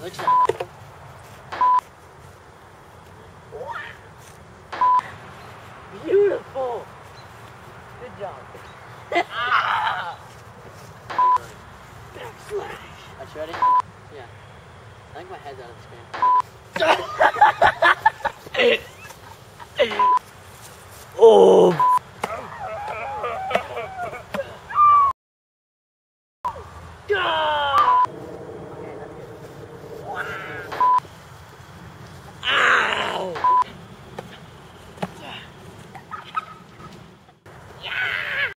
Looks like. Beautiful. Good job. Ah! Backslash. Are you ready? Yeah. I think my head's out of the screen. Oh.